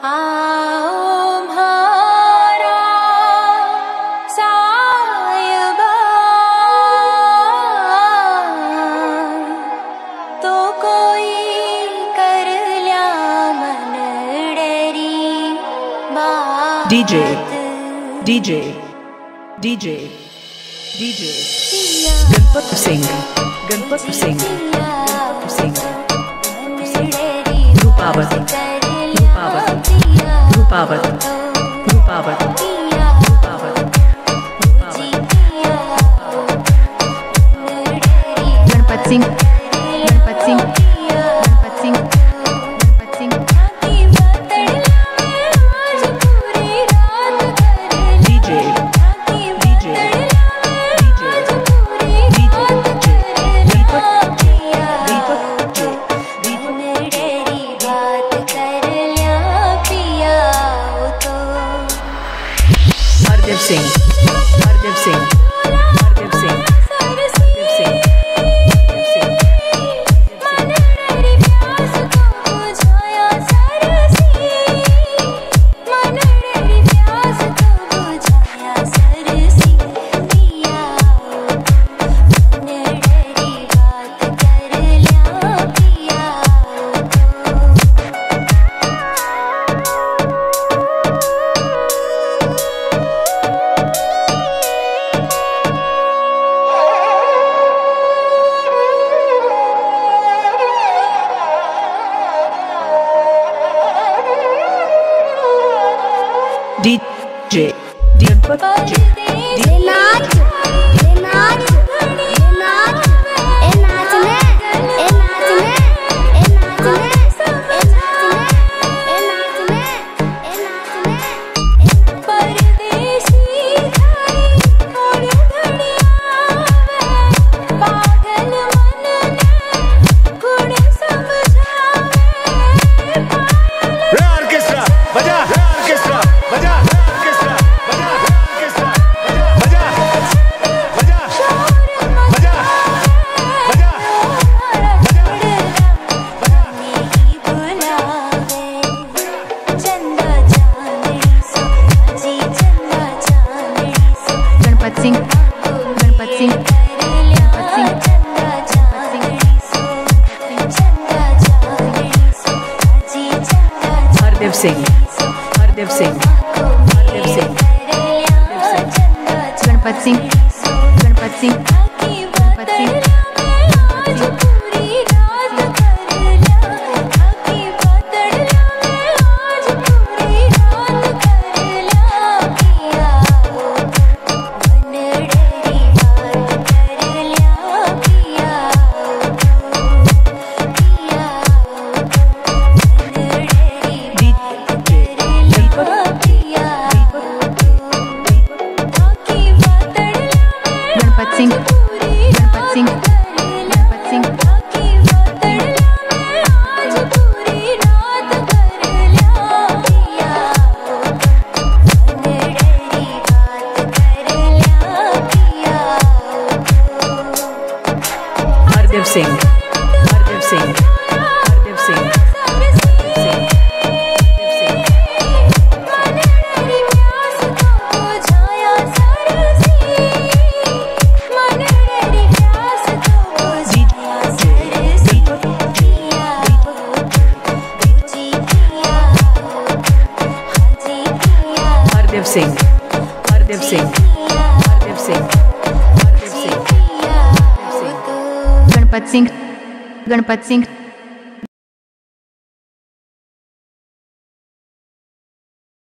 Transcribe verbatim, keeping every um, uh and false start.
D J, D J, D J, D J, Ganpat Singh, Ganpat Singh, Ganpat Singh, Rupavat, Rupavat, Rupavat, Rupavat, Rupavat, Ganpat Singh, Ganpat Singh, Ganpat Singh, Ganpat Singh. Hardev Singh, Hardev Singh, Hardev Singh, Hardev Singh, Hardev Singh. D J, Ganpat J, D J. नाच, ये नाच, ये नाच, ये नाचने, ये नाचने, ये नाचने, ये नाचने, ये नाचने, ये नाचने. परदेसी धाई थोड़ी थोड़ी आवे, पागल मन ने गुण समझावे. रे ऑर्केस्ट्रा बजा, रे ऑर्केस्ट्रा बजा, ऑर्केस्ट्रा बजा, ऑर्केस्ट्रा बजा, बजा, बजा, बजा, Ganpat Singh, Ganpat Singh, Ganpat Singh, Hardev Singh, Hardev Singh, Hardev Singh, Hardev Singh. Ganpat Singh, Ganpat Singh, Ganpat Singh. Ganpat Singh, Ganpat Singh, Ganpat Singh. Hardev Singh, Hardev Singh, Hardev Singh, Hardev Singh. Hardev Singh, Hardev Singh, Hardev Singh, Hardev Singh, Hardev Singh. Ganpat Singh, Ganpat Singh.